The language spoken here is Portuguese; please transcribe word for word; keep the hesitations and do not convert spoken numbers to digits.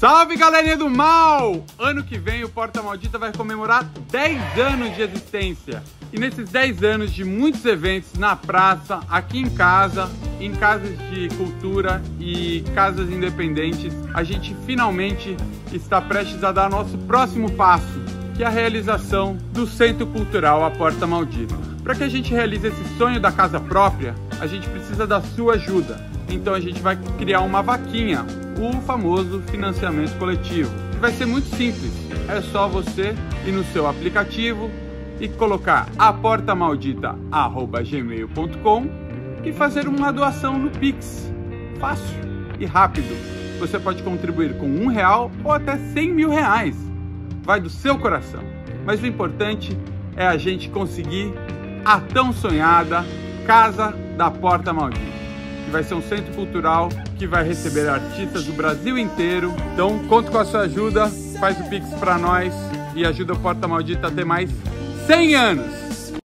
Salve, galerinha do mal! Ano que vem o Porta Maldita vai comemorar dez anos de existência. E nesses dez anos de muitos eventos na praça, aqui em casa, em casas de cultura e casas independentes, a gente finalmente está prestes a dar nosso próximo passo, que é a realização do Centro Cultural A Porta Maldita. Para que a gente realize esse sonho da casa própria, a gente precisa da sua ajuda. Então a gente vai criar uma vaquinha, o famoso financiamento coletivo. Vai ser muito simples, é só você ir no seu aplicativo e colocar a porta maldita arroba gmail ponto com e fazer uma doação no Pix. Fácil e rápido. Você pode contribuir com um real ou até cem mil reais. Vai do seu coração. Mas o importante é a gente conseguir a tão sonhada Casa da Porta Maldita, que vai ser um centro cultural que vai receber artistas do Brasil inteiro. Então, conto com a sua ajuda, faz o Pix para nós e ajuda o Porta Maldita a ter mais cem anos!